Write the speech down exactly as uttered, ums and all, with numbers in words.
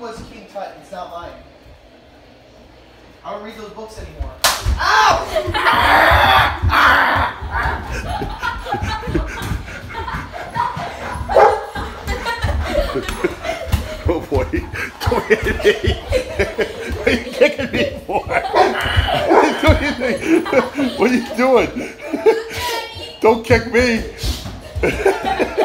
was King Tut. It's not mine. I don't read those books anymore. Ow! Oh boy. Don't hit me. What are you kicking me for? What are you doing? What are you doing? Don't kick me.